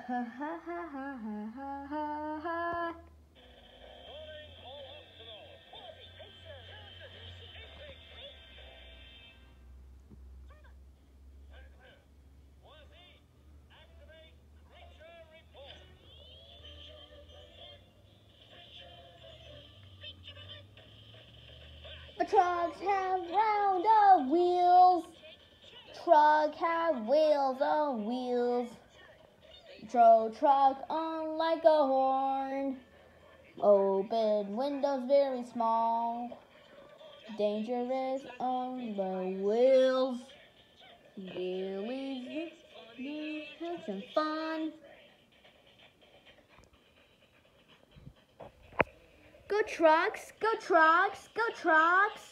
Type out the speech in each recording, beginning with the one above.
ha ha ha ha ha ha ha. The trucks have round of wheels. Truck have wheels on wheels. Throw truck on like a horn. Open windows very small. Dangerous on the wheels. Wheelies, have some fun. Go trucks, go trucks, go trucks.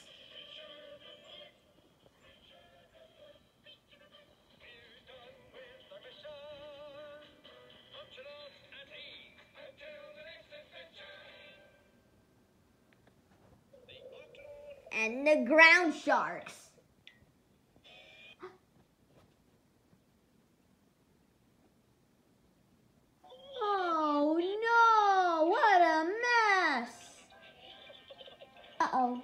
And the ground sharks. Oh no, what a mess. Uh-oh.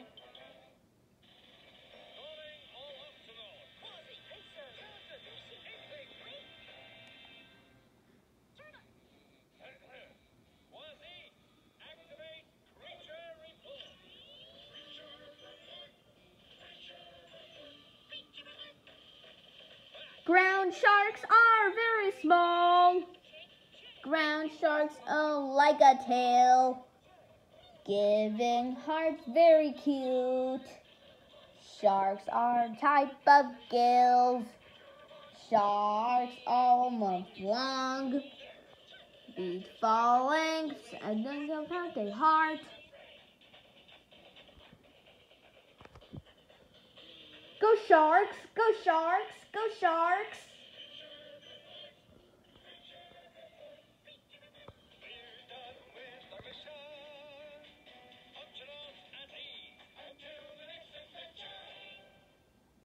Ground sharks are very small. Ground sharks like a tail. Giving hearts very cute. Sharks are type of gills. Sharks all month long. Beat falling and then go out their heart. Go sharks, go sharks, go sharks.